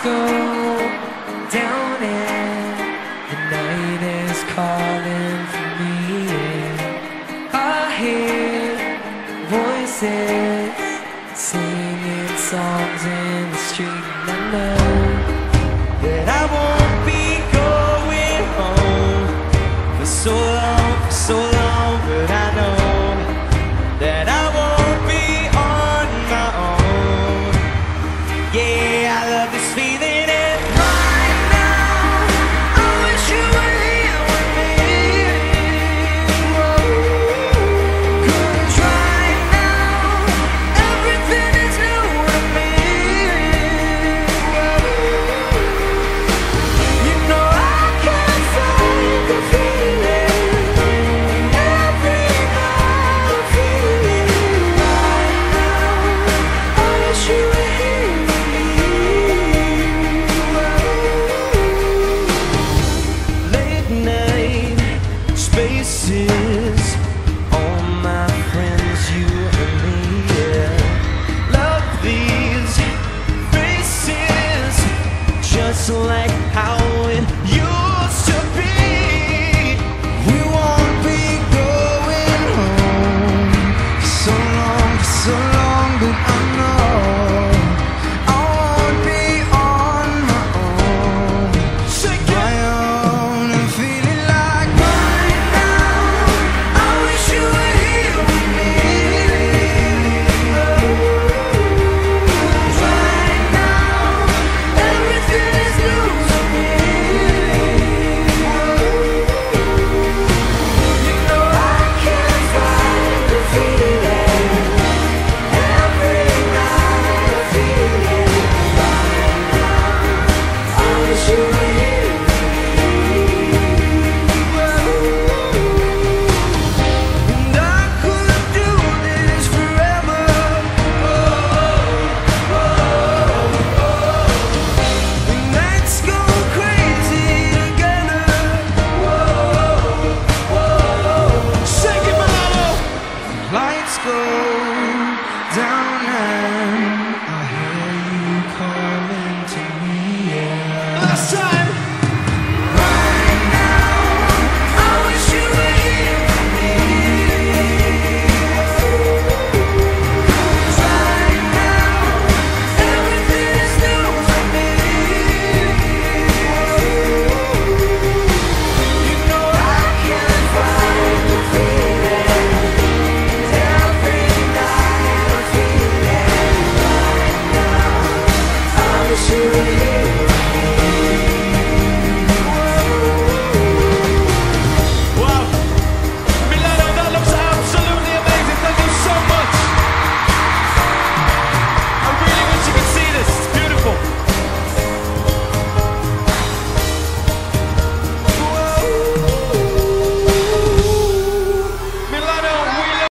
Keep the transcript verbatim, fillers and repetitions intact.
go down and the night is calling for me, and I hear voices singing songs in the street, and I know that I won't be going home for so long, for so long, but I know that I won't be on my own. Yeah, I love this feeling, and right now I wish you were here with me. Whoa. 'Cause right now everything is new to me. Whoa. You know I can't fight the feeling, every night I'm feeling. Right now I wish you were here with me. Late night spaces, all my friends, you and me, yeah. Love these faces, just like how it used